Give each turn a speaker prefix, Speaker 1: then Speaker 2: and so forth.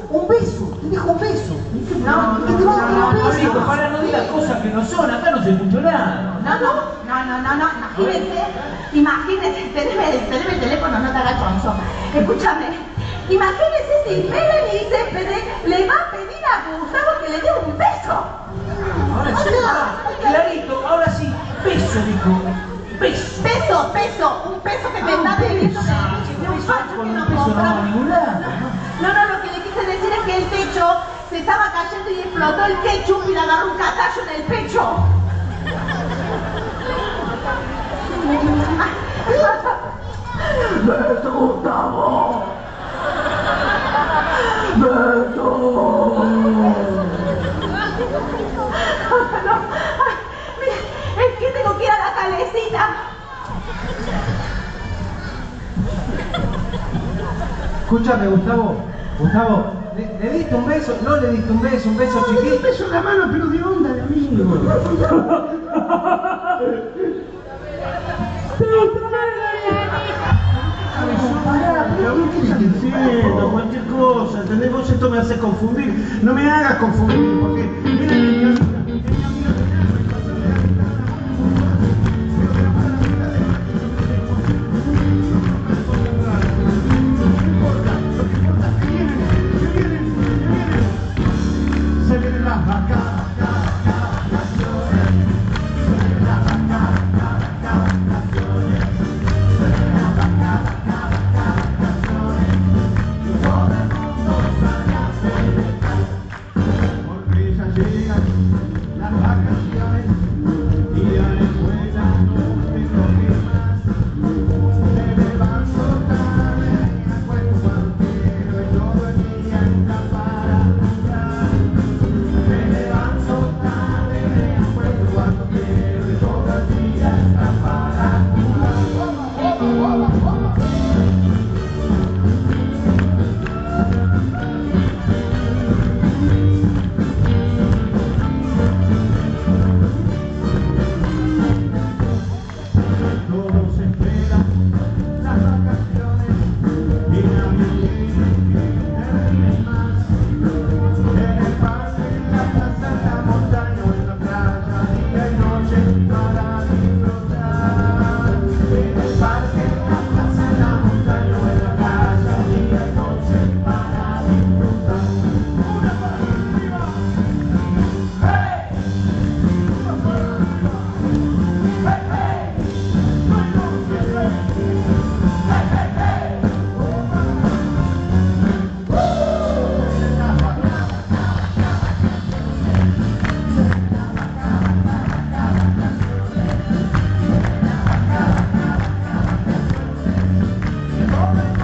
Speaker 1: un beso, te dijo un beso.
Speaker 2: No, Pablito, para, no digas cosas que no son, acá no se escuchó nada.
Speaker 3: No, imagínense, teneme el teléfono, no te hagas chonzo. Escúchame, imagínense si Melanie Céspedes le va a pedir a Gustavo que le dé un beso.
Speaker 2: Ahora sí, clarito, ahora sí, beso, dijo. Beso.
Speaker 3: Un peso que te está debiendo de un facho que no compra. No, lo que le quise decir es que el techo se estaba cayendo y explotó el ketchup y le agarró un catallo en el pecho.
Speaker 1: ¡Beso, Gustavo! ¡Beso!
Speaker 3: Es que tengo que ir a la calecita.
Speaker 4: Escúchame, Gustavo, ¿le diste un beso? ¿No le diste un beso chiquito?
Speaker 1: Un beso en la mano, pero de onda de amigo.
Speaker 5: Pero ¿qué estás diciendo? Cualquier cosa, ¿entendés? Vos esto me hace confundir. No me hagas confundir, porque mira mi amiga.
Speaker 1: ¡Vamos!